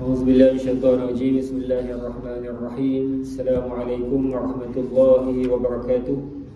A'udzubillahiminasyaitonirrajim. Bismillahirrahmanirrahim. Assalamualaikum warahmatullahi wabarakatuh.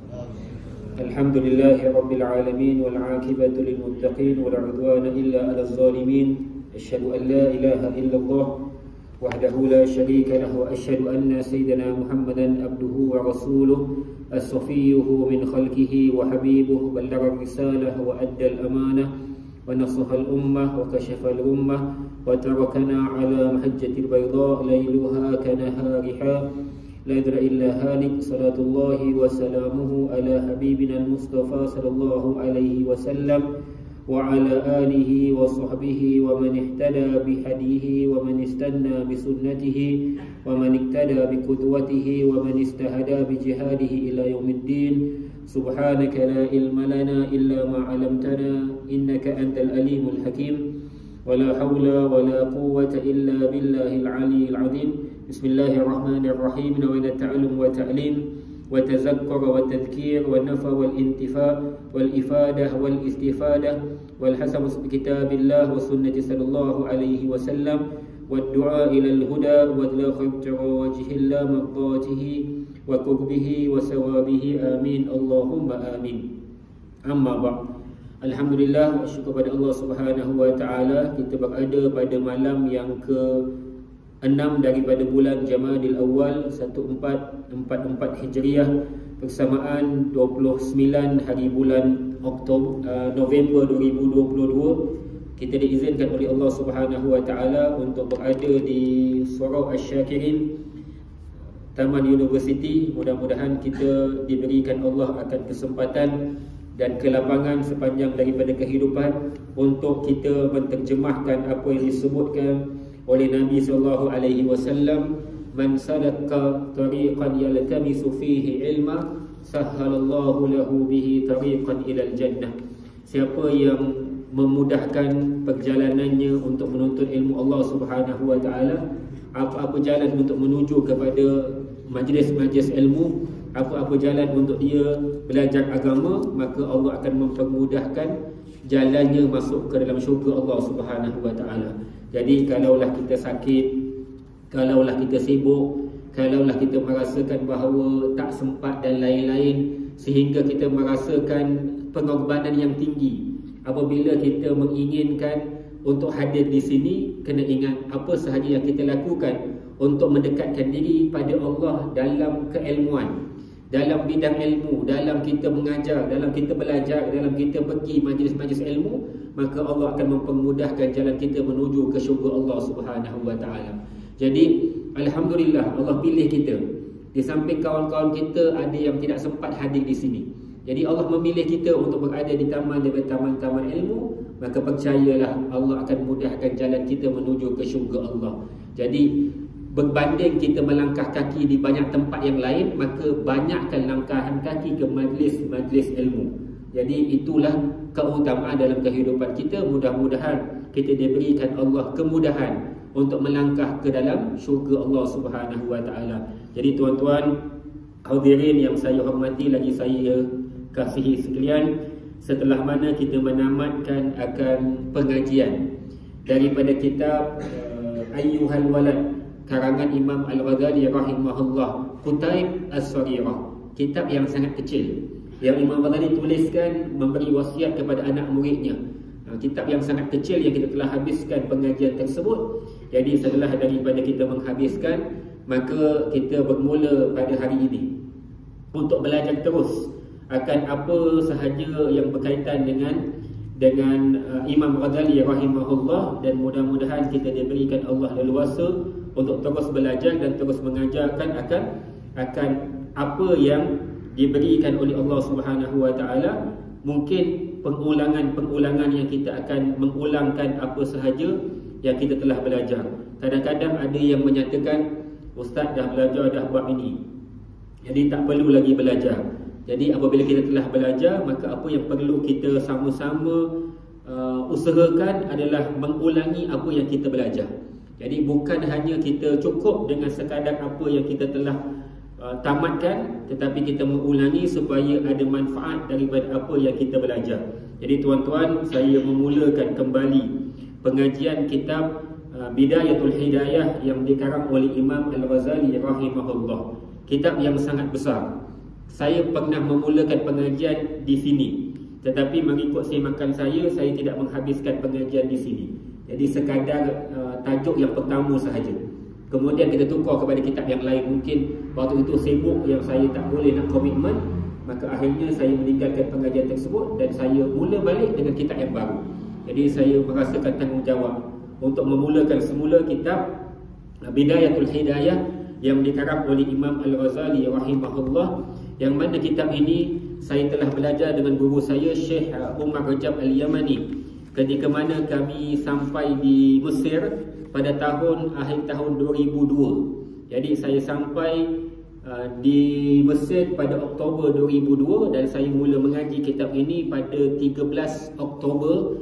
Alhamdulillahirabbil alamin wal 'aqibatu lil muttaqin wala 'udwana illa 'alal zalimin. Asyhadu an la ilaha illallah wahdahu la syarika lahu wa asyhadu anna sayyidina Muhammadan abduhu wa rasuluh as-safiyyuhu min khalqihi wa habibuhu ballagha risalah wa adda al-amanah wa nasaha al-ummah wa kashafa al-ummah wa tarakana ala mahajjatil bayda layluha kanahariha la yadra illa halik. Salatullahi wa salamuhu ala habibina al-mustafa sallallahu alaihi wasallam wa ala alihi wa sahbihi wa man ihtada bihadihi wa man istanna bisunnatihi wa man iktada biqudwatihi wa man istahada bijihadihi ila yaumiddin. Subhanaka la ilma lana illa ma 'allamtana innaka antal alimul hakim. Wala haula wala quwwata illa billahil aliyyil azim. Bismillahirrahmanirrahim. Nawaitu ta'allum wa ta'lim wa tazakkar wa tadhkir wa nafa wal intifa wal ifadah wal istifadah wal hasab bi kitabillah wa sunnati sallallahu alaihi wasallam wad du'a ila al huda wa la wajhillah maqatihi wa qurbihi wa sawabihi amin Allahumma amin. Amma ba'd. Alhamdulillah, syukur pada Allah Subhanahu wa taala, kita berada pada malam yang ke-6 daripada bulan Jamadil Awal 1444 Hijriah bersamaan 29 hari bulan November 2022. Kita diizinkan oleh Allah Subhanahu wa taala untuk berada di Surau Asy-Syakirin, Taman University. Mudah-mudahan kita diberikan Allah akan kesempatan dan kelapangan sepanjang daripada kehidupan untuk kita menterjemahkan apa yang disebutkan oleh Nabi sallallahu alaihi wasallam, man salaka tariqan yaltamisu fihi ilma sahhalallahu lahu bihi tariqan ilal jannah. Siapa yang memudahkan perjalanannya untuk menuntut ilmu Allah Subhanahu wa taala, apa-apa jalan untuk menuju kepada majlis-majlis ilmu, apa-apa jalan untuk dia belajar agama, maka Allah akan mempermudahkan jalannya masuk ke dalam syurga Allah Subhanahu wa taala. Jadi kalaulah kita sakit, kalaulah kita sibuk, kalaulah kita merasakan bahawa tak sempat dan lain-lain sehingga kita merasakan pengorbanan yang tinggi, apabila kita menginginkan untuk hadir di sini, kena ingat apa sahaja yang kita lakukan untuk mendekatkan diri pada Allah dalam keilmuan, dalam bidang ilmu, dalam kita mengajar, dalam kita belajar, dalam kita pergi majlis-majlis ilmu, maka Allah akan mempermudahkan jalan kita menuju ke syurga Allah Subhanahu wa taala. Jadi alhamdulillah, Allah pilih kita. Di samping kawan-kawan kita ada yang tidak sempat hadir di sini. Jadi Allah memilih kita untuk berada di taman daripada taman-taman ilmu, maka percayalah Allah akan mudahkan jalan kita menuju ke syurga Allah. Jadi berbanding kita melangkah kaki di banyak tempat yang lain, maka banyakkan langkahan kaki ke majlis-majlis ilmu. Jadi itulah keutamaan dalam kehidupan kita. Mudah-mudahan kita diberikan Allah kemudahan untuk melangkah ke dalam syurga Allah Subhanahu wa taala. Jadi tuan-tuan hadirin yang saya hormati lagi saya kasihi sekalian, setelah mana kita menamatkan akan pengajian daripada kitab Ayyuhal Walad karangan Imam Al-Ghazali rahimahullah, Kutaib As-Saghirah, kitab yang sangat kecil yang Imam Ghazali tuliskan memberi wasiat kepada anak muridnya. Kitab yang sangat kecil yang kita telah habiskan pengajian tersebut. Jadi setelah daripada kita menghabiskan, maka kita bermula pada hari ini untuk belajar terus akan apa sahaja yang berkaitan dengan Imam Ghazali rahimahullah, dan mudah-mudahan kita diberikan Allah leluasa untuk terus belajar dan terus mengajarkan akan apa yang diberikan oleh Allah Subhanahu wa taala. Mungkin pengulangan yang kita akan mengulangkan apa sahaja yang kita telah belajar. Kadang-kadang ada yang menyatakan, ustaz dah belajar dah bab ini, jadi tak perlu lagi belajar. Jadi apabila kita telah belajar, maka apa yang perlu kita sama-sama usahakan adalah mengulangi apa yang kita belajar. Jadi bukan hanya kita cukup dengan sekadar apa yang kita telah tamatkan, tetapi kita mengulangi supaya ada manfaat daripada apa yang kita belajar. Jadi tuan-tuan, saya memulakan kembali pengajian kitab Bidayatul Hidayah yang dikarang oleh Imam Al-Ghazali rahimahullah. Kitab yang sangat besar. Saya pernah memulakan pengajian di sini, tetapi mengikut semakan saya tidak menghabiskan pengajian di sini. Jadi sekadar tajuk yang pertama sahaja. Kemudian kita tukar kepada kitab yang lain. Mungkin waktu itu sibuk yang saya tak boleh nak komitmen, maka akhirnya saya meninggalkan pengajian tersebut dan saya mula balik dengan kitab yang baru. Jadi saya merasakan tanggungjawab untuk memulakan semula kitab Bidayatul Hidayah yang dikarang oleh Imam Al-Ghazali rahimahullah, yang mana kitab ini saya telah belajar dengan guru saya Syekh Umar Rajab Al-Yamani ketika mana kami sampai di Mesir pada akhir tahun 2002. Jadi saya sampai di Mesir pada Oktober 2002 dan saya mula mengaji kitab ini pada 13 Oktober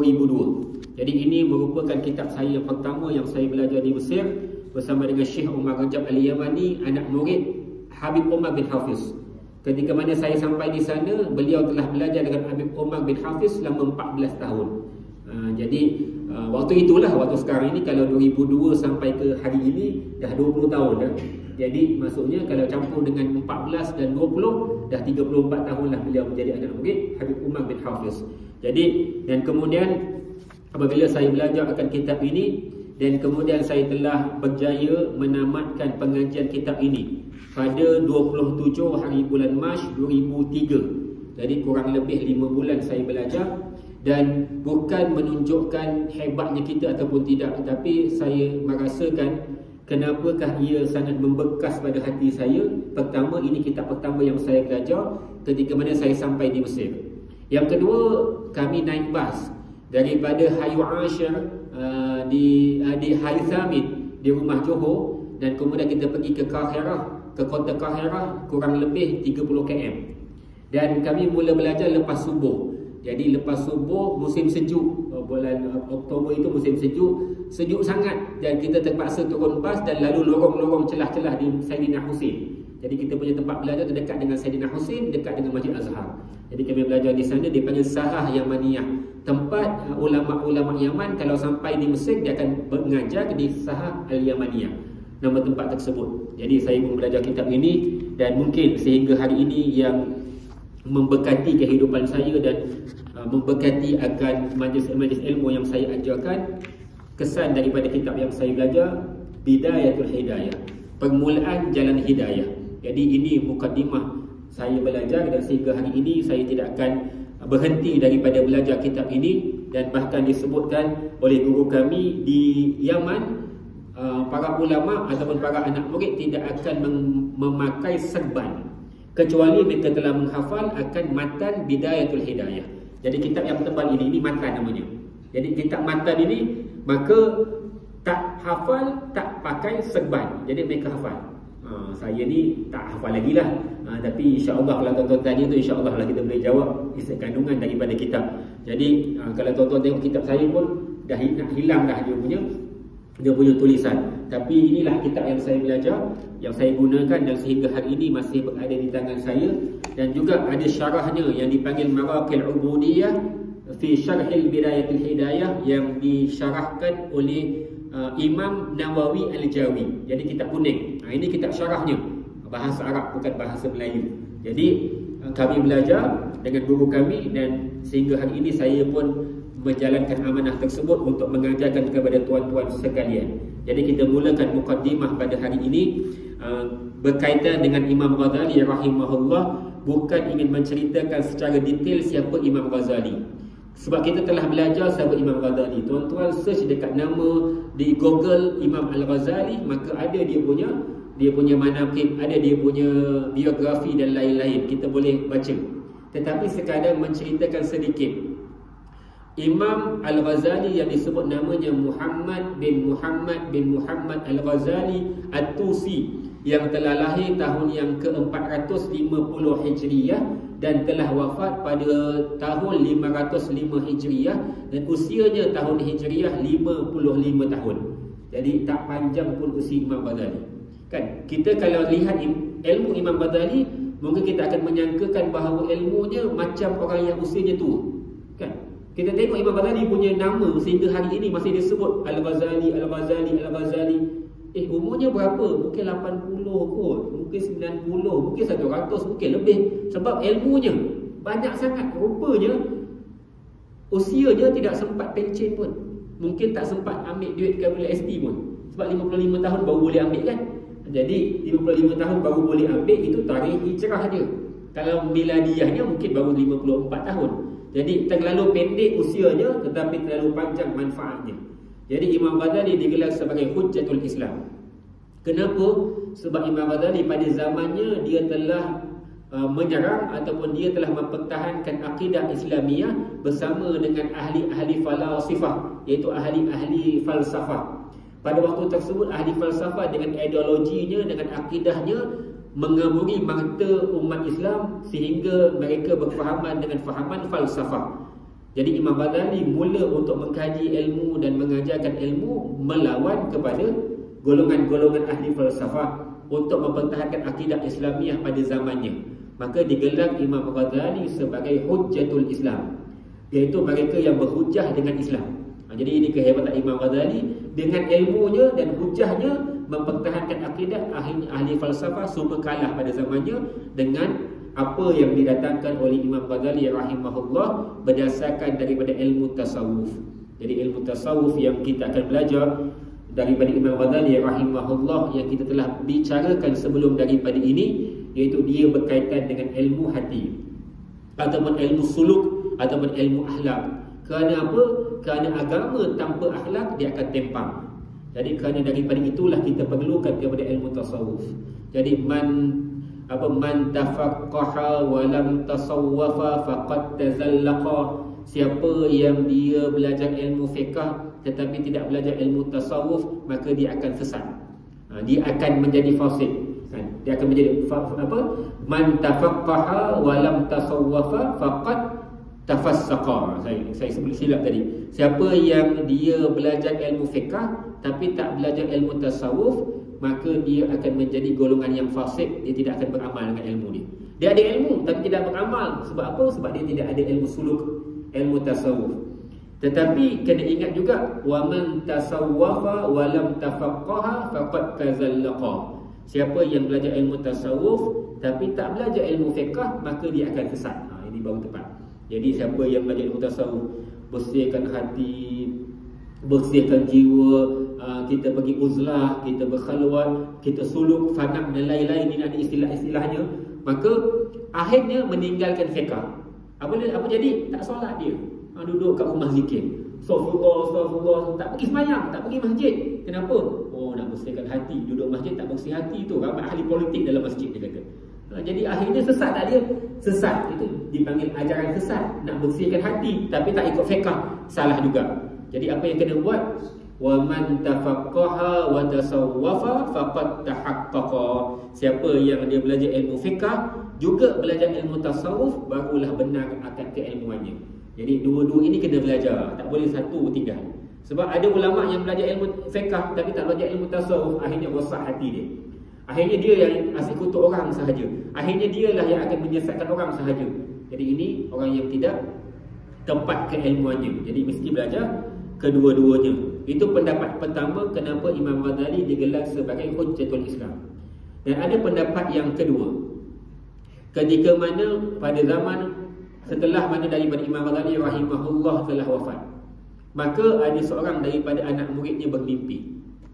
2002. Jadi ini merupakan kitab saya yang pertama yang saya belajar di Mesir bersama dengan Syekh Umar Rajab Al-Yamani, anak murid Habib Umar bin Hafiz. Ketika mana saya sampai di sana, beliau telah belajar dengan Habib Umar bin Hafiz selama 14 tahun. Jadi waktu itulah, waktu sekarang ini kalau 2002 sampai ke hari ini dah 20 tahun dah. Jadi maksudnya kalau campur dengan 14 dan 20 dah 34 tahun lah beliau menjadi anak murid Habib Umar bin Hafiz. Jadi dan kemudian apabila saya belajar akan kitab ini dan kemudian saya telah berjaya menamatkan pengajian kitab ini pada 27 hari bulan Mac 2003. Jadi kurang lebih 5 bulan saya belajar, dan bukan menunjukkan hebatnya kita ataupun tidak, tetapi saya merasakan kenapakah ia sangat membekas pada hati saya. Pertama, ini kitab pertama yang saya belajar ketika mana saya sampai di Mesir. Yang kedua, kami naik bas daripada Hayu Ashir di Hayu Thamid di rumah Johor, dan kemudian kita pergi ke Kahirah, ke kota Kahirah, kurang lebih 30 km. Dan kami mula belajar lepas subuh. Jadi lepas subuh musim sejuk, bulan Oktober itu musim sejuk sangat, dan kita terpaksa turun bas dan lalu lorong-lorong celah-celah di Saidina Husin. Jadi kita punya tempat belajar tu dekat dengan Saidina Husin, dekat dengan Masjid Azhar. Jadi kami belajar di sana, dipanggil Sahah Yamaniyah. Tempat ulama-ulama Yaman kalau sampai di Mesir dia akan mengajar di Sahah Al-Yamaniyah, nama tempat tersebut. Jadi saya pun belajar kitab ini, dan mungkin sehingga hari ini yang memberkati kehidupan saya dan memberkati akan majlis-majlis ilmu yang saya ajarkan, kesan daripada kitab yang saya belajar, Bidayatul Hidayah, permulaan jalan hidayah. Jadi ini mukadimah saya belajar, dan sehingga hari ini saya tidak akan berhenti daripada belajar kitab ini. Dan bahkan disebutkan oleh guru kami di Yaman, para ulama ataupun para anak murid tidak akan memakai serban kecuali mereka telah menghafal akan matan Bidayatul Hidayah. Jadi kitab yang tebal ini matan namanya. Jadi kitab matan ini maka tak hafal tak pakai serban, jadi mereka hafal. Saya ni tak hafal lagi lah, tapi insya-Allah kalau tuan-tuan tanya tu, insya-Allah lah kita boleh jawab isi kandungan daripada kitab. Jadi kalau tuan-tuan tengok kitab saya pun dah hilang dah dia punya tulisan. Tapi inilah kitab yang saya belajar, yang saya gunakan, dan sehingga hari ini masih berada di tangan saya. Dan juga ada syarahnya yang dipanggil Maraqil Ubudiyah fi Syarhil Bidayatul Hidayah, yang disyarahkan oleh Imam Nawawi Al-Jawi. Jadi kitab kuning. Ini kitab syarahnya, bahasa Arab bukan bahasa Melayu. Jadi kami belajar dengan guru kami, dan sehingga hari ini saya pun menjalankan amanah tersebut untuk mengajarkan kepada tuan-tuan sekalian. Jadi kita mulakan mukaddimah pada hari ini berkaitan dengan Imam Ghazali rahimahullah, bukan ingin menceritakan secara detail siapa Imam Ghazali. Sebab kita telah belajar siapa Imam Ghazali. Tuan-tuan search dekat nama di Google Imam Al-Ghazali, maka ada dia punya manaqib, ada dia punya biografi dan lain-lain, kita boleh baca. Tetapi sekadar menceritakan sedikit, Imam Al-Ghazali yang disebut namanya Muhammad bin Muhammad Al-Ghazali At-Tusi, yang telah lahir tahun yang ke-450 Hijriyah dan telah wafat pada tahun 505 Hijriyah, dan usianya tahun Hijriyah 55 tahun. Jadi tak panjang pun usia Imam Ghazali. Kan kita kalau lihat ilmu Imam Ghazali, mungkin kita akan menyangkakan bahawa ilmunya macam orang yang usianya tua. Kan? Kita tengok Imam Ghazali punya nama sehingga hari ini masih disebut Al-Ghazali, Al-Ghazali, Al-Ghazali. Umurnya berapa? Mungkin 80 kot, mungkin 90, mungkin 100, mungkin lebih. Sebab ilmunya banyak sangat. Rupanya usianya tidak sempat pencen pun. Mungkin tak sempat ambil duit KWSP pun. Sebab 55 tahun baru boleh ambil kan. Jadi 55 tahun baru boleh ambil, itu tarikh hijrah dia. Kalau miladiahnya mungkin baru 54 tahun. Jadi terlalu pendek usianya tetapi terlalu panjang manfaatnya. Jadi Imam Ghazali digelar sebagai Hujjatul Islam. Kenapa? Sebab Imam Ghazali pada zamannya dia telah menyerang ataupun dia telah mempertahankan akidah Islamiyah bersama dengan ahli-ahli falasifah, iaitu ahli-ahli falsafah. Pada waktu tersebut ahli falsafah dengan ideologinya, dengan akidahnya mengaburi mata umat Islam sehingga mereka berfahaman dengan fahaman falsafah. Jadi Imam Ghazali mula untuk mengkaji ilmu dan mengajarkan ilmu melawan kepada golongan-golongan ahli falsafah untuk mempertahankan akidah Islamiah pada zamannya. Maka digelar Imam Ghazali sebagai Hujjatul Islam, iaitu mereka yang berhujah dengan Islam. Jadi ini kehebatan Imam Ghazali, dengan ilmunya dan hujahnya mempertahankan akidah ahli falsafah semua kalah pada zamannya dengan apa yang didatangkan oleh Imam Ghazali rahimahullah berdasarkan daripada ilmu tasawuf. Jadi ilmu tasawuf yang kita akan belajar daripada Imam Ghazali rahimahullah yang kita telah bicarakan sebelum daripada ini, iaitu dia berkaitan dengan ilmu hati ataupun ilmu suluk ataupun ilmu akhlak. Kerana apa? Kerana agama tanpa akhlak dia akan tempang. Jadi kerana daripada itulah kita perlukan kepada ilmu tasawuf. Jadi man tafaqqaha wa lam tasawwafa faqad tazallaqa. Siapa yang dia belajar ilmu fiqh tetapi tidak belajar ilmu tasawuf, maka dia akan sesat. Dia akan menjadi fasik. Dia akan menjadi man tafaqqaha wa lam tasawwafa faqad tafassaqa. Saya sebut silap tadi. Siapa yang dia belajar ilmu fiqh tapi tak belajar ilmu tasawuf, maka dia akan menjadi golongan yang fasik. Dia tidak akan beramal dengan ilmu dia. Dia ada ilmu tapi tidak beramal. Sebab apa? Sebab dia tidak ada ilmu suluk, ilmu tasawuf. Tetapi kena ingat juga, wa man tasawwafa wa lam tafaqqaha faqad kazallaqa. Siapa yang belajar ilmu tasawuf tapi tak belajar ilmu fiqh, maka dia akan sesat. Ini baru tepat. Jadi siapa yang belajar ilmu tasawuf, bersihkan hati, bersihkan jiwa, kita pergi uzlah, kita berkhalwat, kita suluk, fanak dan lain-lain, ini ada istilah-istilahnya, maka akhirnya meninggalkan fiqh. Apa jadi? Tak solat dia. Duduk kat rumah zikir. Astaghfirullah, tak pergi sembahyang, tak pergi masjid. Kenapa? Nak bersihkan hati. Duduk masjid tak bersih hati tu. Ramai ahli politik dalam masjid dia kata. Jadi akhirnya sesat tak dia? Sesat. Itu dipanggil ajaran sesat. Nak bersihkan hati tapi tak ikut fiqh, salah juga. Jadi apa yang kena buat? Wa man tafaqqaha wa tasawwafa faqad tahaqqaqa. Siapa yang dia belajar ilmu fiqh juga belajar ilmu tasawuf, barulah benar akan keilmuannya. Jadi dua-dua ini kena belajar, tak boleh satu tinggal. Sebab ada ulama yang belajar ilmu fiqh tapi tak belajar ilmu tasawuf, akhirnya rosak hati dia. Akhirnya dia yang asyik kutuk orang sahaja. Akhirnya dialah yang akan menyesatkan orang sahaja. Jadi ini orang yang tidak tempat keilmuannya. Jadi mesti belajar kedua-duanya. Itu pendapat pertama kenapa Imam Ghazali digelar sebagai Hujjatul Islam. Dan ada pendapat yang kedua. Ketika mana pada zaman setelah mana daripada Imam Ghazali rahimahullah telah wafat, maka ada seorang daripada anak muridnya bermimpi.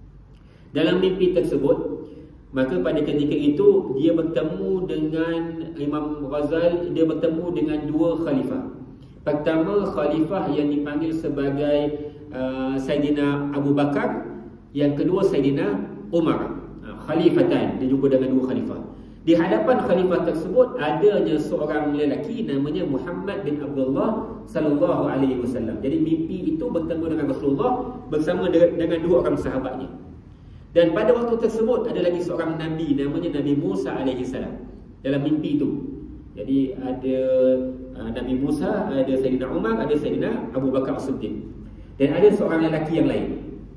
Dalam mimpi tersebut, maka pada ketika itu dia bertemu dengan Imam Ghazali, dia bertemu dengan dua khalifah. Pertama, khalifah yang dipanggil sebagai Sayyidina Abu Bakar. Yang kedua, Sayyidina Umar. Khalifatan, dia jumpa dengan dua khalifah. Di hadapan khalifah tersebut adanya seorang lelaki namanya Muhammad bin Abdullah sallallahu alaihi wasallam. Jadi mimpi itu bertemu dengan Rasulullah bersama dengan dua orang sahabatnya. Dan pada waktu tersebut ada lagi seorang nabi namanya Nabi Musa alaihi salam dalam mimpi itu. Jadi ada Nabi Musa, ada Sayyidina Umar, ada Sayyidina Abu Bakar As-Siddiq. Dan ada seorang lelaki yang lain.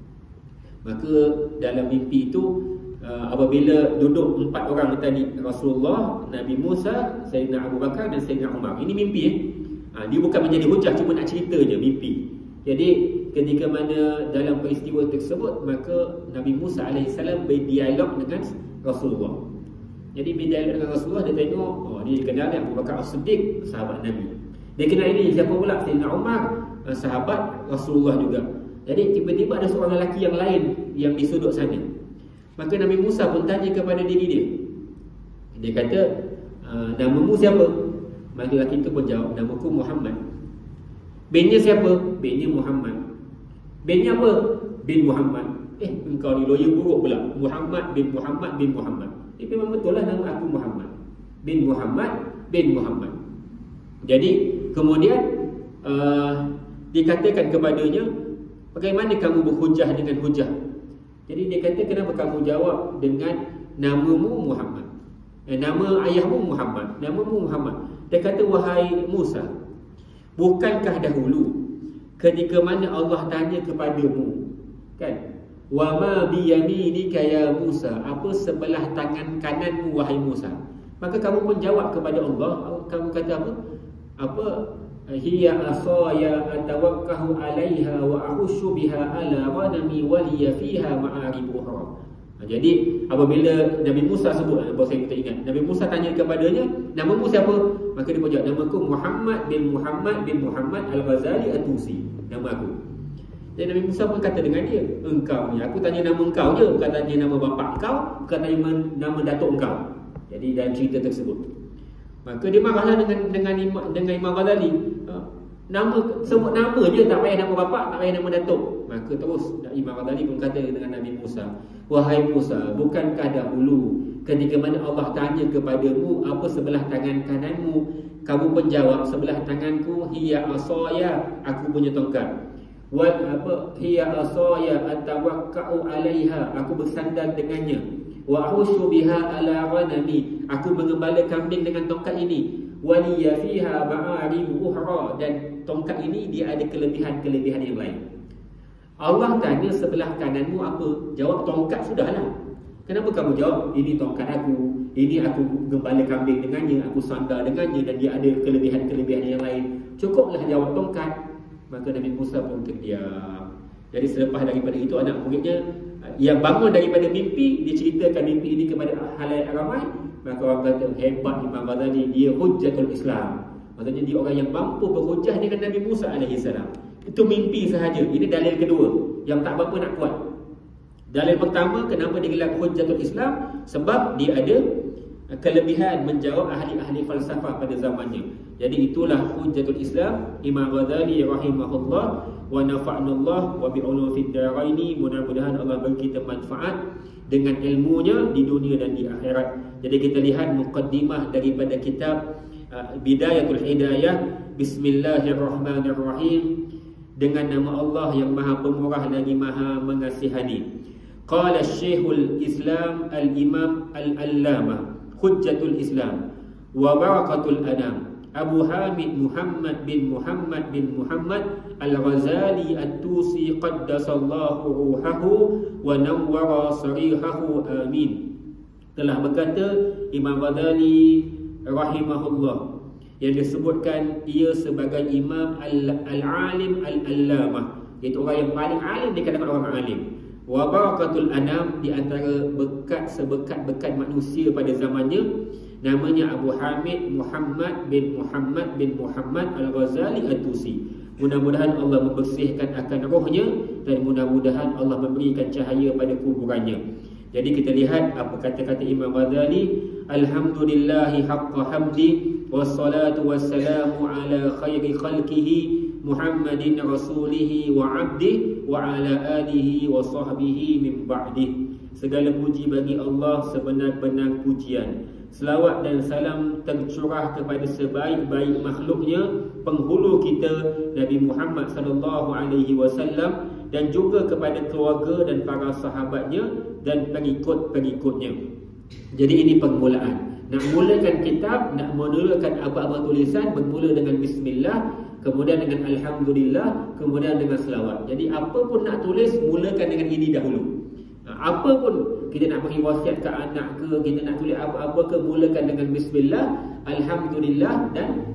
Maka dalam mimpi itu apabila duduk empat orang tadi, Rasulullah, Nabi Musa, Sayyidina Abu Bakar dan Sayyidina Umar. Ini mimpi Dia bukan menjadi hujah, cuma nak cerita je mimpi. Jadi ketika mana dalam peristiwa tersebut, maka Nabi Musa AS berdialog dengan Rasulullah. Jadi berdialog dengan Rasulullah, dia tengok, dia kenal Abu Bakar As-Siddiq, sahabat Nabi. Dia kenal ini siapa pula? Sayyidina Umar, sahabat Rasulullah juga. Jadi tiba-tiba ada seorang lelaki yang lain yang di sudut sana. Maka Nabi Musa pun tanya kepada diri dia. Dia kata, namamu siapa? Maka lelaki itu pun jawab, namaku Muhammad. Binnya siapa? Binnya Muhammad. Binnya apa? Bin Muhammad. Engkau ni lawyer buruk pula. Muhammad bin Muhammad bin Muhammad. Memang betul lah nama aku Muhammad. Bin Muhammad bin Muhammad. Jadi kemudian dikatakan kepadanya, bagaimana kamu berhujah dengan hujah? Jadi dia kata, kenapa kamu jawab dengan namamu Muhammad? Nama ayahmu Muhammad, namamu Muhammad. Dia kata, wahai Musa, bukankah dahulu ketika mana Allah tanya kepadamu, kan, wa ma biyaminika ya Musa, apa sebelah tangan kananmu wahai Musa? Maka kamu pun jawab kepada Allah, kamu kata apa? Hiya asaya atawakkau alaiha wa ahushu biha ala ghanami waliya fiha ma'arib ukhra. Jadi apabila Nabi Musa sebut, bahasa kita ingat, Nabi Musa tanya kepadanya, namamu siapa? Maka dia pun jawab, namaku Muhammad bin Muhammad bin Muhammad Al-Ghazali At-Tusi, nama aku. Dan Nabi Musa pun kata dengan dia, engkau ni, aku tanya nama engkau je, bukan tanya nama bapa engkau, bukan tanya nama datuk engkau. Jadi dalam cerita tersebut, maka dia marahlah dengan Imam Ghazali. Nama, sebut nama je, tak payah nama bapa, tak payah nama datuk. Maka terus Imam Ghazali pun kata dengan Nabi Musa, wahai Musa, bukankah dahulu ketika mana Allah tanya kepadamu apa sebelah tangan kananmu, kamu pun jawab, sebelah tanganku hiya asaya, aku punya tongkat. Wal apa hiya asaya atawakkau alaiha, aku bersandar dengannya. Wa ahushu biha ala ghanami, aku mengembala kambing dengan tongkat ini. Waliya fiha ma'arib ukhra, dan tongkat ini dia ada kelebihan-kelebihan yang lain. Allah tanya sebelah kananmu apa? Jawab tongkat sudahlah. Kenapa kamu jawab ini tongkat aku, ini aku gembala kambing dengannya, aku sandar dengannya, dan dia ada kelebihan-kelebihan yang lain? Cukuplah jawab tongkat. Maka Nabi Musa pun terdiam. Jadi selepas daripada itu, anak muridnya yang bangun daripada mimpi, dia ceritakan mimpi ini kepada halayak ramai. Maka orang kata, hebat Imam Ghazali, dia hujjatul Islam. Maksudnya dia orang yang mampu berhujjah dengan Nabi Musa AS. Itu mimpi sahaja. Ini dalil kedua yang tak berapa nak kuat. Dalil pertama, kenapa digelar hujjatul Islam? Sebab dia ada kelebihan menjawab ahli-ahli falsafah pada zamannya. Jadi itulah hujjatul Islam Imam Ghazali rahimahullah, wa nafa'nallah wa bi'ulum fid daraini. Mudah-mudahan Allah beri kita manfaat dengan ilmunya di dunia dan di akhirat. Jadi kita lihat muqaddimah daripada kitab Bidayatul Hidayah. Bismillahirrahmanirrahim. Dengan nama Allah yang Maha Pemurah lagi Maha Mengasihani. Qala Syekhul Islam Al-Imam Al-Allamah Hujjatul Islam wa Barakatul Anam Abu Hamid Muhammad bin Muhammad bin Muhammad Al-Ghazali At-Tusi qaddasallahu ruhahu wa nawwara sarihahu amin. Telah berkata Imam Ghazali rahimahullah, yang disebutkan ia sebagai Imam Al-Alim Al-Allamah, iaitu orang yang paling alim di kalangan orang alim. Wa Barakatul Anam, di antara sebekat-bekat manusia pada zamannya, namanya Abu Hamid Muhammad bin Muhammad bin Muhammad Al-Ghazali At-Tusi. Mudah-mudahan Allah membersihkan akan rohnya, dan mudah-mudahan Allah memberikan cahaya pada kuburannya. Jadi kita lihat apa kata-kata Imam Ghazali. Alhamdulillahi haqqa hamdi, wassalatu wassalamu ala khairi khalqihi Muhammadin rasulihi wa abdih wa ala alihi wa sahbihi min ba'dih. Segala puji bagi Allah sebenar-benar pujian. Selawat dan salam tercurah kepada sebaik-baik makhluknya, penghulu kita Nabi Muhammad sallallahu alaihi wasallam, dan juga kepada keluarga dan para sahabatnya dan pengikut-pengikutnya. Jadi ini permulaan. Nak mulakan kitab, nak mulakan apa-apa tulisan, bermula dengan bismillah, kemudian dengan alhamdulillah, kemudian dengan selawat. Jadi apa pun nak tulis, mulakan dengan ini dahulu. Apa pun kita nak bagi wasiat ke anak ke, kita nak tulis apa-apa ke, mulakan dengan bismillah, alhamdulillah, dan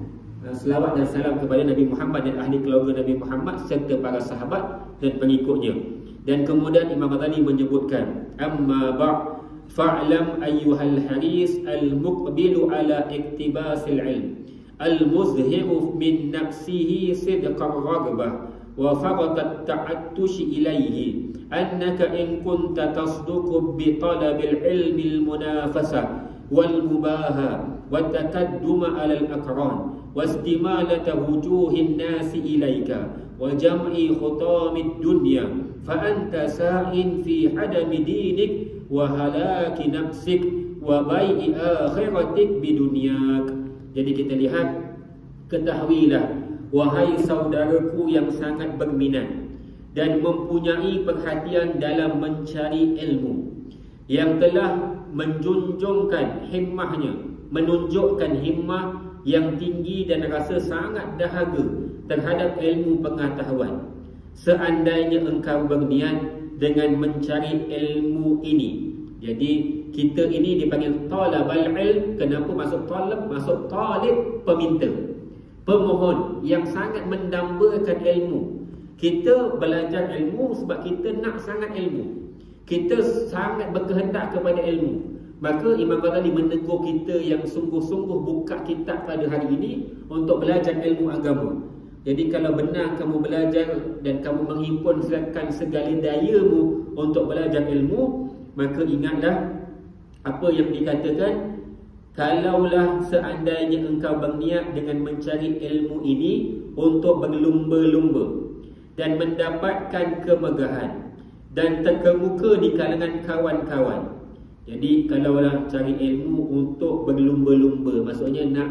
selawat dan salam kepada Nabi Muhammad dan ahli keluarga Nabi Muhammad serta para sahabat dan pengikutnya. Dan kemudian Imam Ghazali menyebutkan, amma ba' fa'lam ayyuhal haris al-muqbilu ala iktibasil ilm al-muzhiru min nafsihi sidqar ragbah wa faratat ta'attushi ilayhi annaka in kunta tasduqu bi talabil ilmi al-munafasa wal mubaha wa taqadduma ala al-aqran واستمالة وجوه الناس إليك وجمع خطام الدنيا فأنت ساء في عدم دينك وهلاك نفسك وبيع آخرتك بدنياك. Jadi kita lihat, ketahuilah wahai saudaraku yang sangat berminat dan mempunyai perhatian dalam mencari ilmu, yang telah menjunjungkan himmahnya, menunjukkan himmah yang tinggi dan rasa sangat dahaga terhadap ilmu pengetahuan. Seandainya engkau berniat dengan mencari ilmu ini. Jadi kita ini dipanggil talabal ilm. Kenapa masuk talab? Masuk talib, peminta, pemohon yang sangat mendambakan ilmu. Kita belajar ilmu sebab kita nak sangat ilmu. Kita sangat berkehendak kepada ilmu. Maka Imam Ghazali menegur kita yang sungguh-sungguh buka kitab pada hari ini untuk belajar ilmu agama. Jadi kalau benar kamu belajar dan kamu menghimpunkan segala dayamu untuk belajar ilmu, maka ingatlah apa yang dikatakan, kalaulah seandainya engkau berniat dengan mencari ilmu ini untuk berlumba-lumba dan mendapatkan kemegahan dan terkemuka di kalangan kawan-kawan. Jadi kalaulah cari ilmu untuk berlumba-lumba, maksudnya nak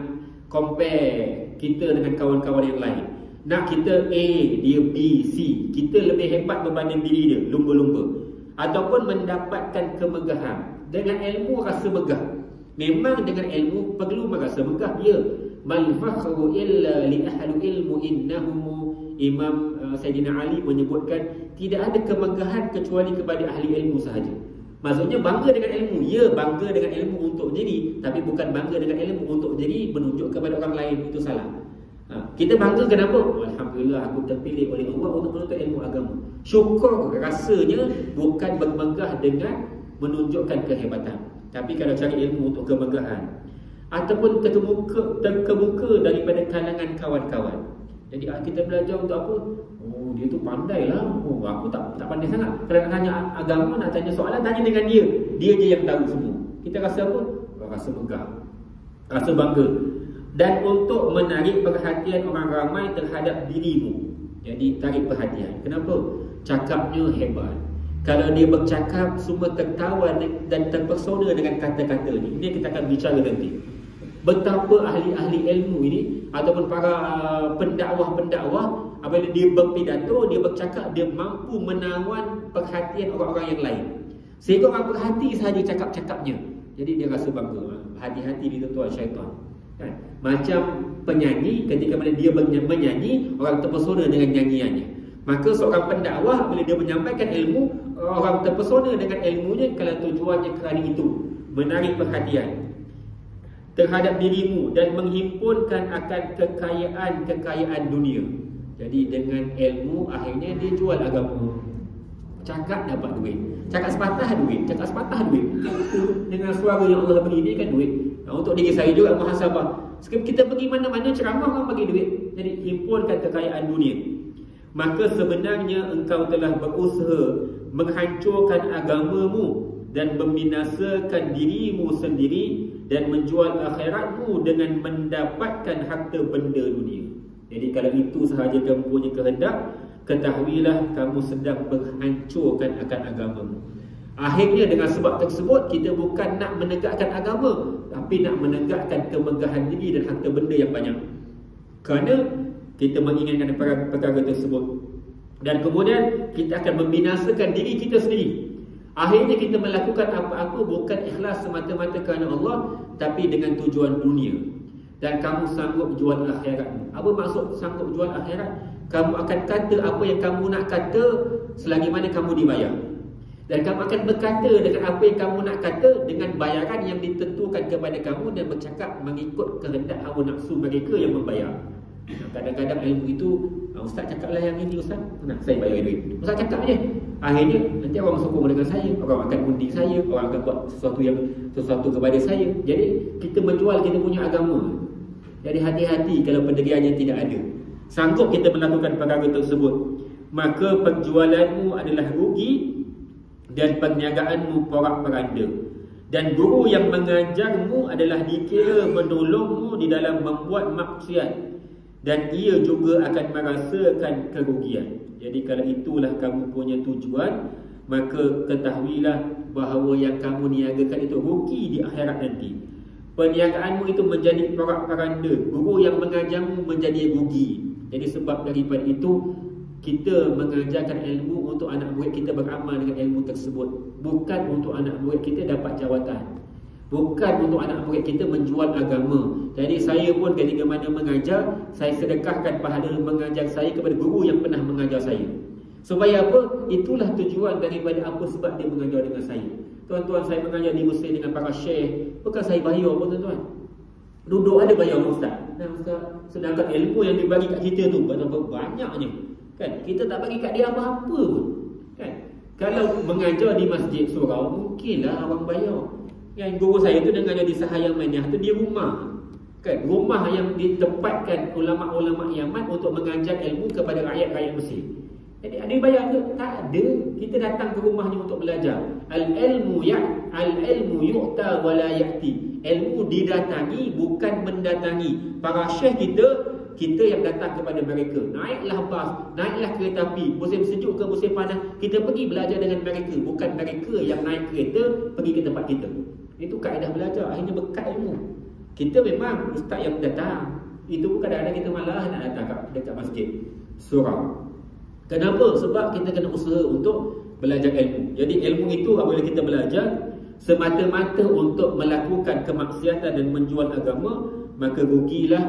compare kita dengan kawan-kawan yang lain. Nak kita A, dia B, C, kita lebih hebat berbanding diri dia, lumba-lumba. Ataupun mendapatkan kemegahan. Dengan ilmu rasa megah. Memang dengan ilmu perlu merasa megah, ya. Mal fakhru illa li ahli ilmu innahum. Imam Sayyidina Ali menyebutkan tidak ada kemegahan kecuali kepada ahli ilmu sahaja. Maksudnya bangga dengan ilmu. Ya, bangga dengan ilmu untuk diri, tapi bukan bangga dengan ilmu untuk diri menunjuk kepada orang lain. Itu salah. Kita bangga kenapa? Alhamdulillah aku terpilih oleh Allah untuk menuntut ilmu agama. Syukur rasanya bukan bermegah dengan menunjukkan kehebatan. Tapi kalau cari ilmu untuk kemegahan ataupun terkemuka daripada kalangan kawan-kawan. Jadi kita belajar untuk apa? Oh, dia tu pandai lah. Oh, aku tak pandai sangat. Kalau nak tanya agama, nak tanya soalan, tanya dengan dia. Dia je yang tahu semua. Kita rasa apa? Rasa megah, rasa bangga. Dan untuk menarik perhatian orang ramai terhadap dirimu. Jadi tarik perhatian. Kenapa? Cakapnya hebat. Kalau dia bercakap, semua tertawa dan terpesona dengan kata-kata ni. Ini kita akan bicara nanti. Betapa ahli-ahli ilmu ini ataupun para pendakwah-pendakwah, apabila dia berpidato, dia bercakap, dia mampu menawan perhatian orang-orang yang lain. Sehingga orang berhati sahaja cakap-cakapnya. Jadi dia rasa bangga. Hati-hati di tuan syaitan. Kan? Macam penyanyi, ketika dia menyanyi, orang terpesona dengan nyanyiannya. Maka seorang pendakwah, bila dia menyampaikan ilmu, orang terpesona dengan ilmunya kalau tujuannya kerana itu, menarik perhatian terhadap dirimu dan menghimpunkan akan kekayaan dunia. Jadi dengan ilmu akhirnya dia jual agama. Cakap dapat duit, cakap sepatah duit, cakap sepatah duit. Dengan suara yang Allah beri ni kan duit. Untuk diri saya juga muhasabah. Sebab kita pergi mana-mana ceramah orang bagi duit. Jadi himpunkan kekayaan dunia. Maka sebenarnya engkau telah berusaha menghancurkan agamamu dan membinasakan dirimu sendiri dan menjual akhiratmu dengan mendapatkan harta benda dunia. Jadi kalau itu sahaja kamu punya kehendak, ketahuilah kamu sedang menghancurkan akan agamamu. Akhirnya dengan sebab tersebut, kita bukan nak menegakkan agama, tapi nak menegakkan kemegahan diri dan harta benda yang banyak. Kerana kita menginginkan perkara tersebut. Dan kemudian kita akan membinasakan diri kita sendiri. Akhirnya kita melakukan apa-apa bukan ikhlas semata-mata kerana Allah, tapi dengan tujuan dunia. Dan kamu sanggup jual akhiratmu. Apa maksud sanggup jual akhirat? Kamu akan kata apa yang kamu nak kata selagi mana kamu dibayar. Dan kamu akan berkata dengan apa yang kamu nak kata dengan bayaran yang ditentukan kepada kamu dan bercakap mengikut kehendak hawa nafsu mereka yang membayar. Kadang-kadang ilmu itu, ustaz cakaplah yang ini ustaz, nak saya bayar duit. Ustaz cakap je. Akhirnya nanti orang sokong dengan saya, orang akan undi saya, orang akan buat sesuatu kepada saya. Jadi kita menjual kita punya agama. Jadi hati-hati kalau pendiriannya tidak ada. Sanggup kita melakukan perkara tersebut, maka penjualanmu adalah rugi dan perniagaanmu porak-poranda. Dan guru yang mengajarmu adalah dikira menolongmu di dalam membuat maksiat, dan ia juga akan merasakan kerugian. Jadi kalau itulah kamu punya tujuan, maka ketahuilah bahawa yang kamu niagakan itu rugi di akhirat nanti. Perniagaanmu itu menjadi porak-poranda, guru yang mengajarmu menjadi rugi. Jadi sebab daripada itu, kita mengajarkan ilmu untuk anak murid kita beramal dengan ilmu tersebut, bukan untuk anak murid kita dapat jawatan, bukan untuk anak murid kita menjual agama. Jadi saya pun ketika mana mengajar, saya sedekahkan pahala mengajar saya kepada guru yang pernah mengajar saya. Supaya apa? Itulah tujuan daripada apa sebab dia mengajar dengan saya. Tuan-tuan, saya mengajar di Mesir dengan para syekh, bukan saya bayar pun tuan-tuan. Duduk ada bayar ustaz. Dan ustaz, sedangkan ilmu yang dibagi kat kita tu berapa banyaknya. Kan? Kita tak bagi kat dia apa-apa pun. Kan? Kalau mengajar di masjid surau, mungkinlah orang bayar. Yang guru saya tu dengan di Sahaya Maniah tu di rumah. Kan? Rumah yang ditempatkan ulama-ulama Yaman untuk mengajar ilmu kepada rakyat-rakyat Mesir. Jadi ada bayar ke? Tak ada. Kita datang ke rumahnya untuk belajar. Al-ilmu yu'ta wa la ya'ti. Ilmu didatangi bukan mendatangi. Para syekh kita yang datang kepada mereka. Naiklah bas, naiklah kereta api, musim sejuk ke musim panas, kita pergi belajar dengan mereka, bukan mereka yang naik kereta pergi ke tempat kita. Itu kaedah belajar, akhirnya berkat ilmu. Kita memang ustaz yang datang, itu pun kadang-kadang kita malah nak datang dekat masjid surau. Kenapa? Sebab kita kena usaha untuk belajar ilmu. Jadi ilmu itu apabila kita belajar semata-mata untuk melakukan kemaksiatan dan menjual agama, maka rugilah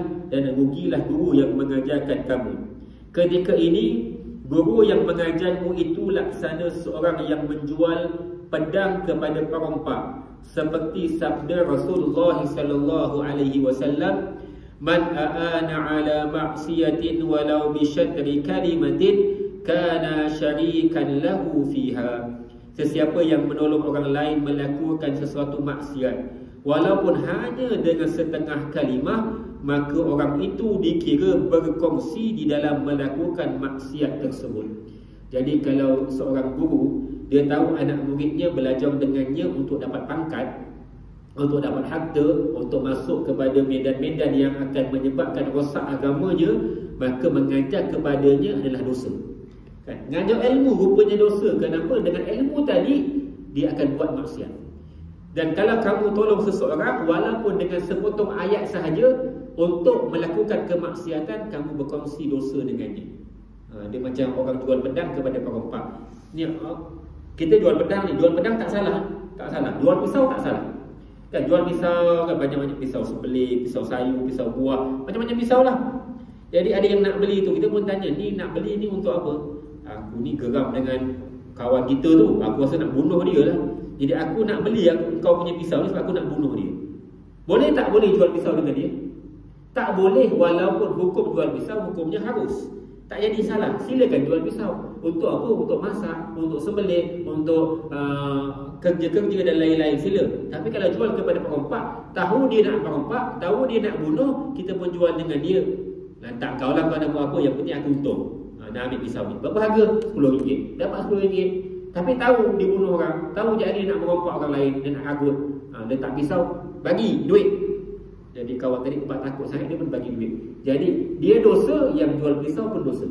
guru yang mengajarkan kamu. Ketika ini guru yang mengajarmu itu laksana seorang yang menjual pedang kepada perompak, seperti sabda Rasulullah sallallahu alaihi wasallam, man aana ala ma'siyatin walau bi syatri kalimatin kana syarikan lahu fiha. Sesiapa yang menolong orang lain melakukan sesuatu maksiat walaupun hanya dengan setengah kalimah, maka orang itu dikira berkongsi di dalam melakukan maksiat tersebut. Jadi kalau seorang guru, dia tahu anak muridnya belajar dengannya untuk dapat pangkat, untuk dapat harta, untuk masuk kepada medan-medan yang akan menyebabkan rosak agamanya, maka mengajar kepadanya adalah dosa. Kan? Ngajar ilmu rupanya dosa. Kenapa? Dengan ilmu tadi dia akan buat maksiat. Dan kalau kamu tolong seseorang walaupun dengan sepotong ayat sahaja untuk melakukan kemaksiatan, kamu berkongsi dosa dengannya. Dia macam orang jual pedang kepada perompak. Ni kita jual pedang ni, jual pedang tak salah, tak salah. Jual pisau tak salah. Kan jual pisau kan banyak-banyak pisau sebelik, pisau sayur, pisau buah, macam-macam pisau lah. Jadi ada yang nak beli tu, kita pun tanya, ni nak beli ni untuk apa? Aku ni geram dengan kawan kita tu, aku rasa nak bunuh dia lah. Jadi aku nak beli kau punya pisau ni sebab aku nak bunuh dia. Boleh tak boleh jual pisau dengan dia? Tak boleh, walaupun hukum jual pisau hukumnya harus. Tak jadi salah, silakan jual pisau. Untuk apa? Untuk masak, untuk sembelih, untuk kerja-kerja dan lain-lain, sila. Tapi kalau jual kepada perompak, tahu dia nak perompak, tahu dia nak bunuh, kita pun jual dengan dia. Lantak kau lah kau nak buat apa, yang penting aku untung. Nak ambil pisau ni, berapa harga? RM10, dapat RM10. Tapi tahu dia bunuh orang, tahu je dia nak merompak orang lain, dia nak ragut, letak pisau, bagi duit. Jadi kawan tadi sebab takut sangat, dia pun bagi duit. Jadi dia dosa, yang jual pisau pun dosa.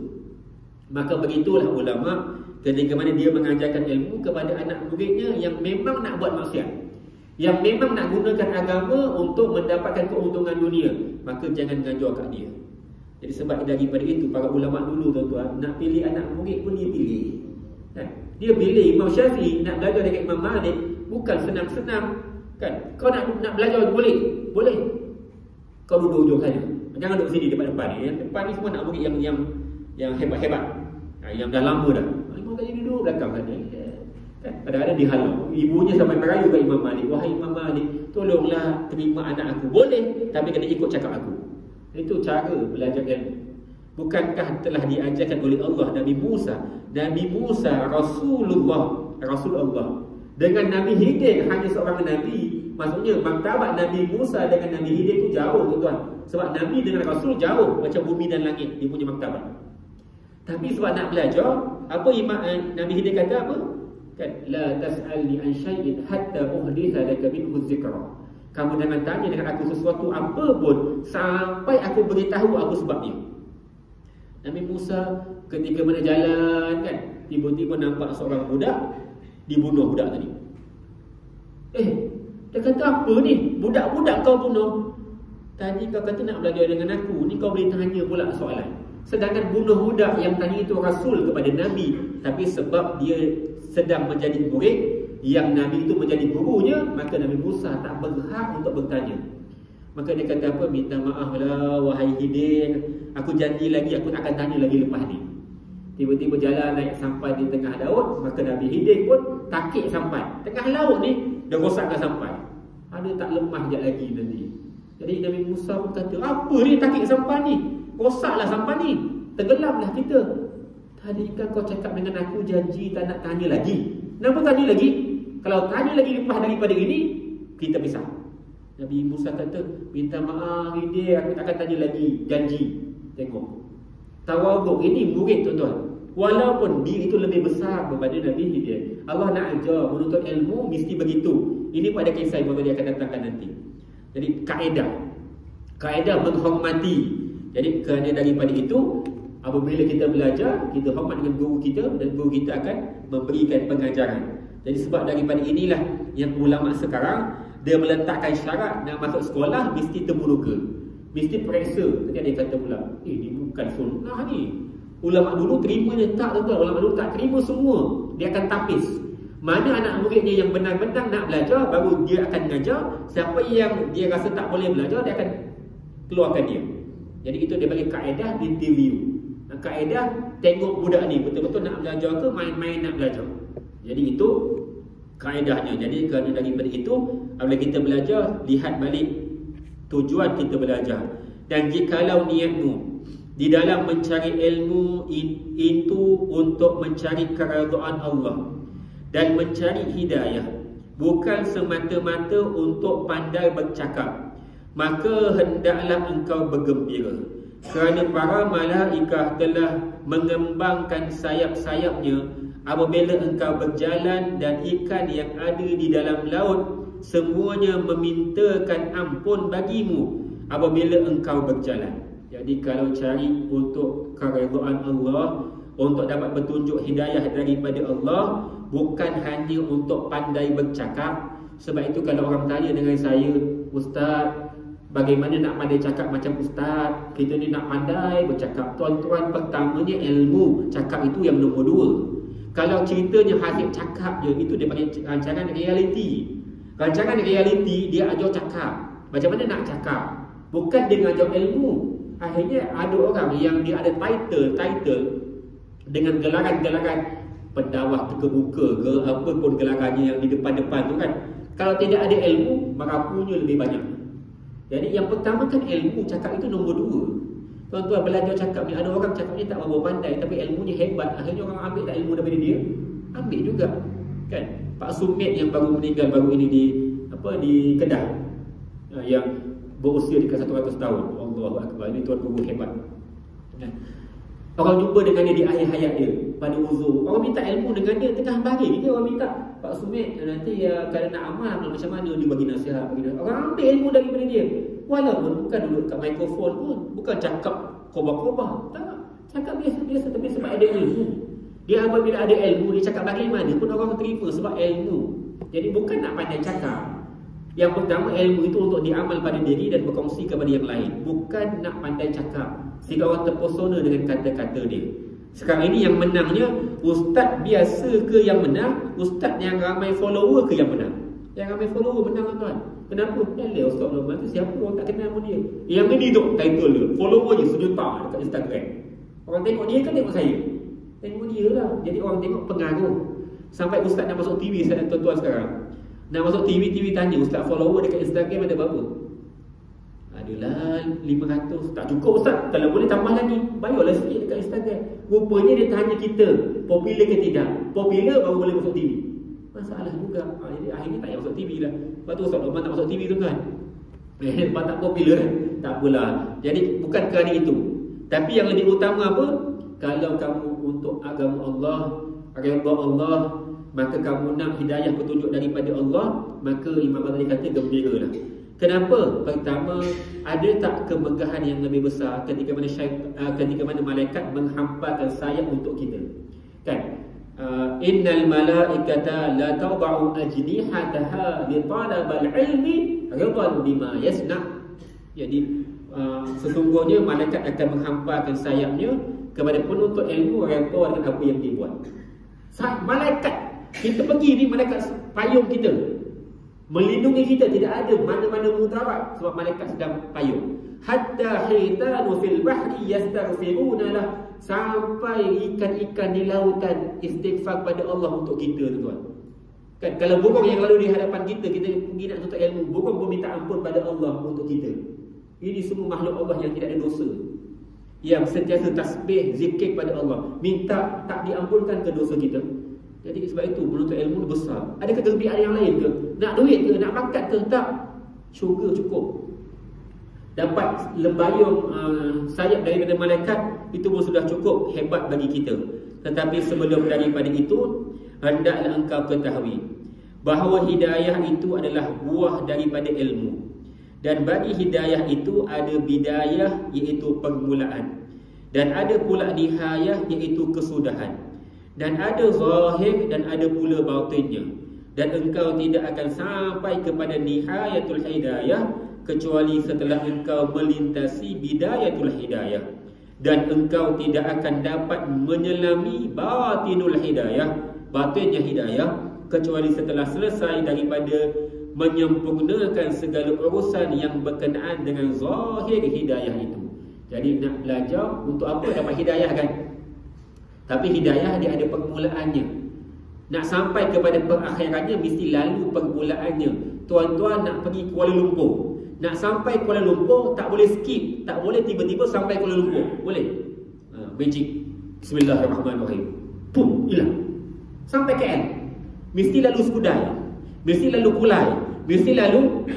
Maka begitulah ulama ketika mana dia mengajarkan ilmu kepada anak muridnya yang memang nak buat maksiat, yang memang nak gunakan agama untuk mendapatkan keuntungan dunia, maka jangan ngajar kat dia. Jadi sebab daripada itu para ulama dulu tuan-tuan, nak pilih anak murid pun dia pilih. Kan? Dia pilih Imam Syafi'i, nak belajar dengan Imam Malik bukan senang-senang. Kan? Kau nak belajar boleh? Boleh. Kau duduk ujung saja. Jangan duduk sini depan-depan ni. Yang depan ni semua nak murid yang hebat-hebat. Yang dah lama dah. Imam tadi duduk belakang saja. Kan? Kadang-kadang dihalau. Ibunya sampai merayu ke Imam Malik, wahai Imam Malik, tolonglah terima anak aku. Boleh, tapi kena ikut cakap aku. Itu cara belajar ilmu. Bukankah telah diajarkan oleh Allah Nabi Musa Rasulullah dengan Nabi Khidir hanya seorang Nabi. Maksudnya martabat Nabi Musa dengan Nabi Khidir itu jauh, tuan. Sebab Nabi dengan Rasul jauh, macam bumi dan langit dia punya martabat. Tapi sebab nak belajar, apa Nabi Khidir kata apa? Kan, la tas'alni an syai'in hatta uhditha laka minhu dzikra. Kamu jangan tanya dengan aku sesuatu apa pun sampai aku beritahu apa sebabnya. Nabi Musa ketika mana jalan kan, tiba-tiba nampak seorang budak dibunuh budak tadi. Dia kata apa ni? Budak-budak kau bunuh. Tadi kau kata nak belajar dengan aku, ni kau boleh tanya pula soalan. Sedangkan bunuh budak yang tadi itu Rasul kepada Nabi, tapi sebab dia sedang menjadi murid, yang Nabi itu menjadi gurunya, maka Nabi Musa tak berhak untuk bertanya. Maka dia kata apa? Minta maaf lah wahai Khidir, aku janji lagi aku tak akan tanya lagi lepas ni. Tiba-tiba jalan naik sampai di tengah laut, maka Nabi Khidir pun takik sampai. Tengah laut ni dah rosakkan sampai. Ada tak lemah sekejap lagi nanti. Jadi Nabi Musa pun kata, apa ni takik sampai ni? Rosaklah sampai ni, tenggelamlah kita. Tadi kan kau cakap dengan aku janji tak nak tanya lagi. Kenapa tanya lagi? Kalau tanya lagi lepas daripada ini, kita pisah. Nabi Musa kata, minta maaf Khidir, aku tak akan tanya lagi, janji. Tengok, tawaduk ini murid tuan-tuan. Walaupun dia itu lebih besar daripada Nabi Khidir, Allah nak ajar menuntut ilmu mesti begitu. Ini pada kisah yang dia akan datangkan nanti. Jadi kaedah menghormati. Jadi kerana daripada itu, apabila kita belajar, kita hormat dengan guru kita, dan guru kita akan memberikan pengajaran. Jadi sebab daripada inilah yang ulama sekarang dia meletakkan syarat nak masuk sekolah mesti terbunuka, mesti periksa. Tadi dia kata pula, ni bukan sunnah ni. Ulama dulu terimanya tak, tuan-tuan. Ulama dulu tak terima semua. Dia akan tapis. Mana anak muridnya yang benar-benar nak belajar, baru dia akan mengajar. Siapa yang dia rasa tak boleh belajar, dia akan keluarkan dia. Jadi itu dia bagi kaedah interview. Kaedah tengok budak ni betul-betul nak belajar ke main-main nak belajar. Jadi itu kaedahnya. Jadi kerana daripada itu, apabila kita belajar, lihat balik tujuan kita belajar. Dan jikalau niatmu di dalam mencari ilmu itu untuk mencari keridhaan Allah dan mencari hidayah, bukan semata-mata untuk pandai bercakap, maka hendaklah engkau bergembira, kerana para malaikat telah mengembangkan sayap-sayapnya apabila engkau berjalan, dan ikan yang ada di dalam laut semuanya memintakan ampun bagimu apabila engkau berjalan. Jadi kalau cari untuk keridhaan Allah, untuk dapat petunjuk hidayah daripada Allah, bukan hanya untuk pandai bercakap. Sebab itu kalau orang tanya dengan saya, Ustaz, bagaimana nak pandai cakap macam Ustaz? Kita ni nak pandai bercakap. Tuan-tuan, pertamanya ilmu cakap itu yang nombor 2. Kalau ceritanya hasil cakap je, itu dia panggil rancangan realiti. Rancangan realiti dia ajar cakap. Macam mana nak cakap? Bukan dia ngajar ilmu. Akhirnya ada orang yang dia ada title dengan gelaran-gelaran pendawah terkemuka ke apa pun gelarannya yang di depan-depan tu kan. Kalau tidak ada ilmu, merapunya lebih banyak. Jadi yang pertama kan ilmu cakap itu nombor 2. Tuan-tuan belajar cakap ni, ada orang cakapnya tak berapa pandai tapi ilmunya hebat. Akhirnya orang ambil tak ilmu daripada dia, ambil juga kan. Pak Sumit yang baru meninggal baru ini di Kedah, yang berusia dekat 100 tahun. Allahu Akbar, ini tuan guru hebat. Orang jumpa dengan dia di akhir hayat dia pada uzur. Orang minta ilmu dengan dia tengah bagi dia, orang minta Pak Sumit nanti kalau nak amal macam mana dia bagi nasihat, orang ambil ilmu daripada dia. Walaupun bukan duduk kat mikrofon pun, bukan cakap kobah-kobah, tak, cakap biasa-biasa, tapi sebab ada ilmu. Dia apabila ada ilmu, dia cakap bagaimana pun orang terima sebab ilmu. Jadi bukan nak pandai cakap. Yang pertama, ilmu itu untuk diamal pada diri dan berkongsi kepada yang lain, bukan nak pandai cakap sehingga orang terpesona dengan kata-kata dia. Sekarang ini yang menangnya ustaz biasa ke yang menang, ustaz yang ramai follower ke yang menang? Yang ramai follower menang, tuan. Kenapa? Dia ustaz Loman tu siapa, orang tak kenal pun dia. Yang ini tu title dia, follower je 1 juta dekat Instagram. Orang tengok dia kan tengok saya, tengok dia lah. Jadi orang tengok pengaruh. Sampai ustaz nak masuk TV tuan-tuan sekarang. Nak masuk TV tanya ustaz, follower dekat Instagram ada berapa? Adalah 500. Tak cukup ustaz, kalau boleh tambah lagi, bayarlah sikit dekat Instagram. Rupanya dia tanya kita popular ke tidak. Popular baru boleh masuk TV. Masalah juga. Jadi akhirnya tak payah masuk TV lah. Lepas tu ustaz Rahman tak masuk TV tu kan, sebab tak popular kan. Tak apalah. Jadi bukan kerana itu. Tapi yang lebih utama apa? Kalau kamu untuk agama Allah, redha Allah, maka kamu nak hidayah petunjuk daripada Allah, maka Imam Ghazali kata gembiralah. Kenapa? Pertama, ada tak kemegahan yang lebih besar ketika mana malaikat menghampakan sayap untuk kita? Kan? Innal malaikata la tad'u ajnihataha li talabil ilmi ridan bima yasna. Jadi sesungguhnya malaikat akan menghampakan sayapnya kepada penuntut ilmu redha dengan apa yang dia buat. Malaikat, kita pergi ni malaikat payung kita, melindungi kita, tidak ada mana-mana mudarat sebab malaikat sedang payung. Hatta hitanu fil bahri yastaghfiruna lah, sampai ikan-ikan di lautan istighfar pada Allah untuk kita, tuan. Kan kalau burung yang lalu di hadapan kita pergi nak tuntut ilmu, burung pun minta ampun pada Allah untuk kita. Ini semua makhluk Allah yang tidak ada dosa, yang sentiasa tasbih, zikir pada Allah, minta tak diampunkan ke dosa kita. Jadi sebab itu menuntut ilmu besar. Ada kegembiraan yang lain ke? Nak duit ke? Nak pangkat ke? Tak. Syurga cukup. Dapat lembayung sayap daripada malaikat, itu pun sudah cukup hebat bagi kita. Tetapi sebelum daripada itu, hendaklah engkau ketahui bahawa hidayah itu adalah buah daripada ilmu. Dan bagi hidayah itu ada bidayah, iaitu permulaan, dan ada pula nihayah, iaitu kesudahan, dan ada zahir dan ada pula batinnya. Dan engkau tidak akan sampai kepada nihayatul hidayah kecuali setelah engkau melintasi bidayatul hidayah. Dan engkau tidak akan dapat menyelami batinul hidayah, batinnya hidayah, kecuali setelah selesai daripada menyempurnakan segala urusan yang berkenaan dengan zahir hidayah itu. Jadi nak belajar untuk apa? Dapat hidayah kan? Tapi hidayah dia ada permulaannya. Nak sampai kepada perakhirannya mesti lalu permulaannya. Tuan-tuan nak pergi Kuala Lumpur, nak sampai Kuala Lumpur tak boleh skip, tak boleh tiba-tiba sampai Kuala Lumpur. Boleh? Magic. Bismillahirrahmanirrahim. Pum, hilang. Sampai KL. Mesti lalu Skudai, mesti lalu Kulai, mesti lalu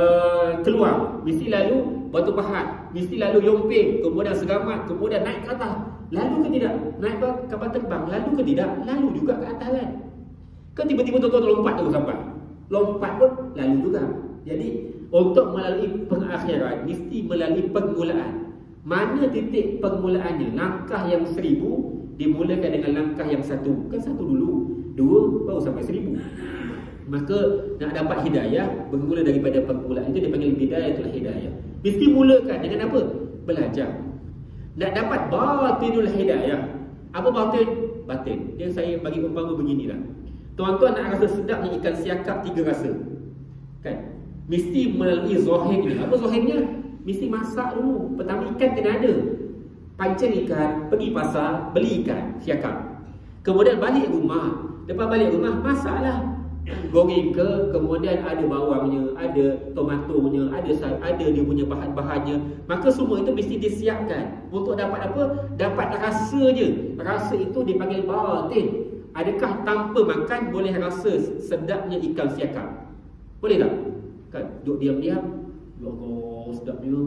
Keluar, mesti lalu Batu Pahat, mesti lalu Yomping, kemudian Seramat, kemudian naik ke atas. Lalu ke tidak? Naik ke kapal terbang, lalu ke tidak? Lalu juga ke atas kan? Ke tiba-tiba tuan-tuan lompat tu sampai? Lompat pun lalu juga. Jadi untuk melalui pengakhiran mesti melalui permulaan. Mana titik permulaannya? Langkah yang 1000 dimulakan dengan langkah yang 1. Kan 1 dulu, 2 baru sampai 1000. Maka nak dapat hidayah bermula daripada permulaan. Itu dipanggil bidayatul hidayah. Mesti mulakan dengan apa? Belajar. Nak dapat batinul hidayah. Apa batin? Batin. Dia saya bagi umpama beginilah. Tuan-tuan nak rasa sedap ni ikan siakap 3 rasa. Kan? Mesti melalui zahirnya. Apa zahirnya? Mesti masak dulu. Pertama ikan kena ada. Pancing ikan, pergi pasar, beli ikan siakap. Kemudian balik rumah. Lepas balik rumah, masaklah. Goreng ke, kemudian ada bawangnya, ada tomatonya, ada dia punya bahan-bahannya. Maka semua itu mesti disiapkan. Untuk dapat apa? Dapat rasanya. Rasa itu dipanggil batin. Adakah tanpa makan boleh rasa sedapnya ikan siakap? Boleh tak? Kan duduk diam-diam, ya Allah sedapnya.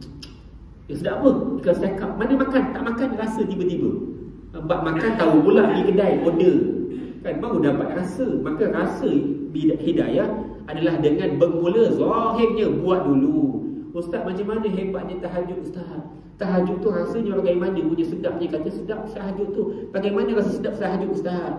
Ya sedap apa? Ikan siakap. Mana makan? Tak makan rasa tiba-tiba. Bak makan tahu pula di kedai order. Kan baru dapat rasa. Maka rasa hidayah adalah dengan bermula zahirnya. Buat dulu. Ustaz, macam mana hebatnya tahajud Ustaz? Tahajud tu rasanya bagaimana punya sedapnya? Kata sedap tahajud tu. Bagaimana rasa sedap tahajud Ustaz?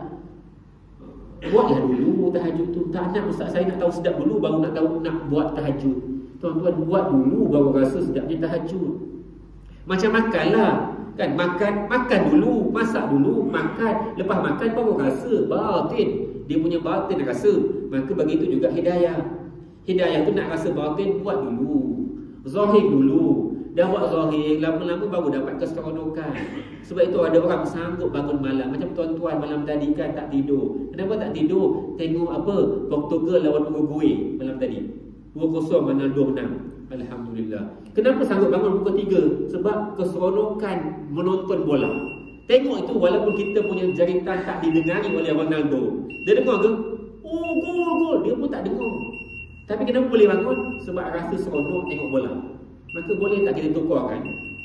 Buatlah dulu tahajud tu. Tak nak Ustaz, saya nak tahu sedap dulu baru nak tahu nak buat tahajud. Tuan-tuan buat dulu baru rasa sedapnya tahajud. Macam makanlah. Kan makan dulu, masak dulu, makan, lepas makan baru rasa batin. Dia punya batin rasa. Maka begitu juga hidayah. Hidayah tu nak rasa batin, buat dulu. Zahir dulu. Dah buat zahir, lama-lama baru dapat keseronokan. Sebab itu ada orang sanggup bangun malam. Macam tuan-tuan tuan malam tadi kan tak tidur. Kenapa tak tidur? Tengok apa? Portugal lawan Uruguay malam tadi. 2-0 Ronaldo menang. Alhamdulillah. Kenapa sanggup bangun pukul 3? Sebab keseronokan menonton bola. Tengok itu walaupun kita punya jeritan tak didengari oleh Ronaldo. Dia dengar ke? Oh, gol. Dia pun tak dengar. Tapi kenapa boleh bangun? Sebab rasa seronok tengok bola. Maka boleh tak kita tukarkan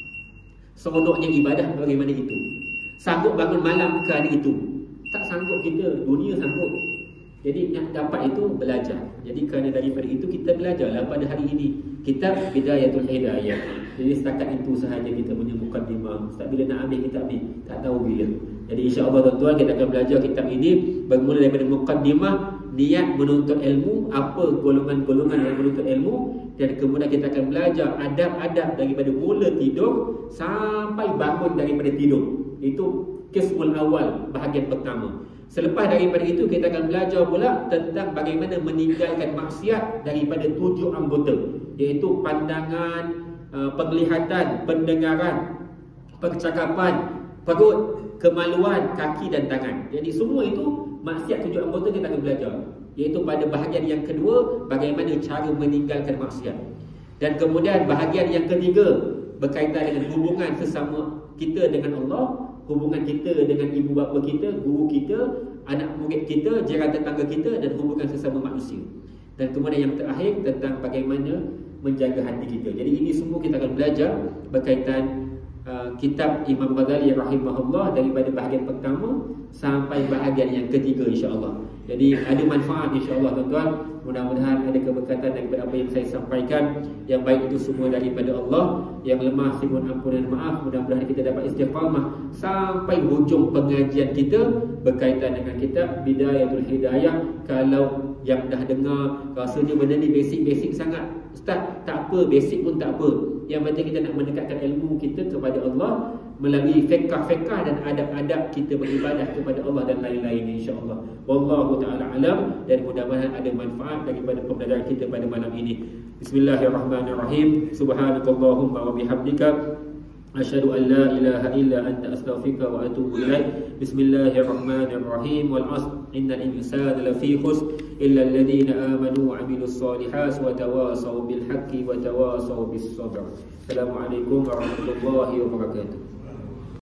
seronoknya ibadah bagaimana itu? Sanggup bangun malam kerana itu? Tak sanggup kita, dunia sanggup. Jadi nak dapat itu belajar. Jadi kerana daripada itu kita belajarlah pada hari ini kitab Bidayatul Hidayah. Jadi setakat itu sahaja kita punya mukadimah. Ustaz bila nak ambil kita ambil, tak tahu bila. Jadi insya-Allah tuan-tuan kita akan belajar kitab ini bermula daripada mukadimah, niat menuntut ilmu, apa golongan-golongan yang menuntut ilmu, dan kemudian kita akan belajar adab-adab daripada mula tidur sampai bangun daripada tidur. Itu qismul awal, bahagian pertama. Selepas daripada itu kita akan belajar pula tentang bagaimana meninggalkan maksiat daripada 7 anggota, iaitu pandangan, penglihatan, pendengaran, percakapan, perut, kemaluan, kaki dan tangan. Jadi semua itu maksiat 7 anggota kita akan belajar, iaitu pada bahagian yang kedua bagaimana cara meninggalkan maksiat. Dan kemudian bahagian yang ketiga berkaitan dengan hubungan sesama kita dengan Allah, hubungan kita dengan ibu bapa kita, guru kita, anak murid kita, jiran tetangga kita, dan hubungan sesama manusia. Dan kemudian yang terakhir tentang bagaimana menjaga hati kita. Jadi ini semua kita akan belajar berkaitan kitab Imam Ghazali rahimahullah daripada bahagian pertama sampai bahagian yang ketiga insya-Allah. Jadi ada manfaat insya-Allah tuan-tuan. Mudah-mudahan ada keberkatan daripada apa yang saya sampaikan. Yang baik itu semua daripada Allah, yang lemah mohon ampun dan maaf. Mudah-mudahan kita dapat istiqamah sampai hujung pengajian kita berkaitan dengan kitab Bidayatul Hidayah. Kalau yang dah dengar rasanya benda ni basic-basic sangat, ustaz, tak apa, basic pun tak apa. Yang penting kita nak mendekatkan ilmu kita kepada Allah melalui fiqh-fiqh dan adab-adab kita beribadah kepada Allah dan lain-lain insya-Allah. Wallahu taala alam, dan mudah-mudahan ada manfaat daripada pembelajaran kita pada malam ini. Bismillahirrahmanirrahim. Subhanakallahumma wa bihamdika asyhadu an la ilaha illa anta astaghfiruka wa atubu ilaik. Bismillahirrahmanirrahim. Wal 'asr innal insana lafi khusr illa alladhina amanu wa 'amilus solihati wa tawasaw bil haqqi wa tawasaw bis sabr. Assalamualaikum warahmatullahi wabarakatuh.